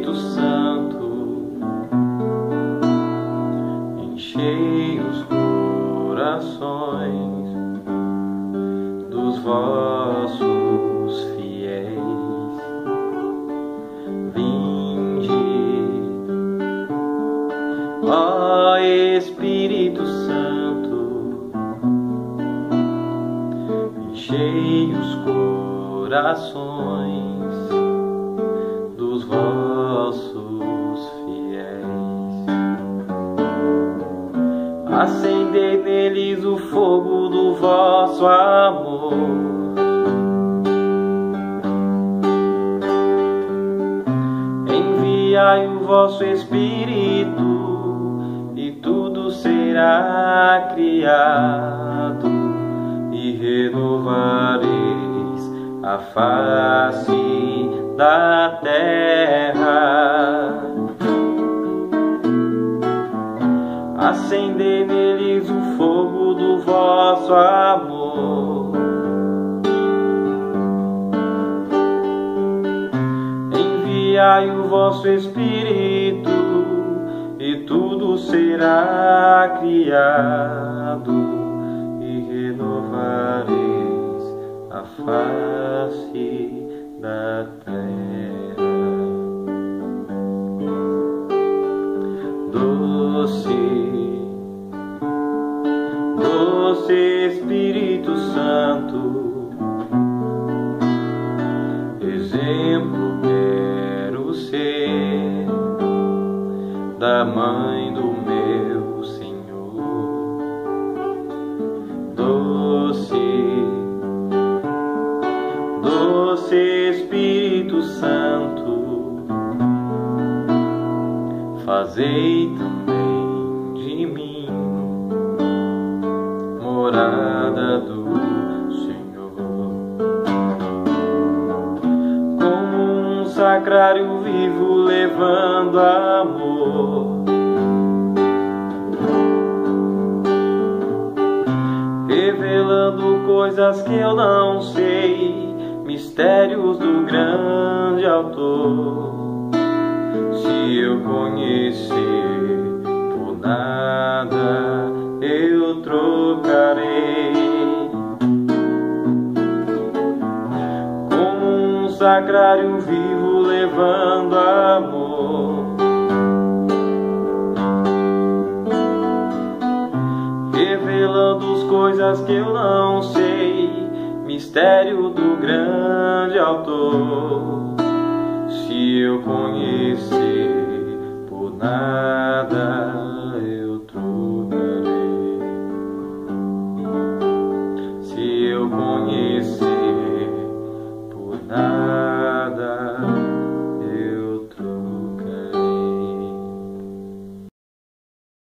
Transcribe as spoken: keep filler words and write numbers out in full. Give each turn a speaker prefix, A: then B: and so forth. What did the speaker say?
A: Espírito Santo, enchei os corações dos vossos fiéis. Vinde, ó Espírito Santo, enchei os corações dos vossos fiéis. Acendei neles o fogo do vosso amor. Enviai o vosso Espírito e tudo será criado, e renovareis a face da terra. Acendei neles o fogo do vosso amor. Enviai o vosso Espírito e tudo será criado, e renovareis a face da terra. Doce, doce Espírito Santo, exemplo quero ser da mãe do meu Senhor. Doce, doce Espírito Santo, fazei também de mim morada do Senhor. Como um sacrário vivo levando amor, revelando coisas que eu não sei, mistérios do grande autor. Se eu conhecer, por nada eu trocarei. Como um sacrário vivo levando amor, revelando as coisas que eu não sei, mistério do grande autor. Se eu conhecer, por nada eu trocarei. Se eu conhecer,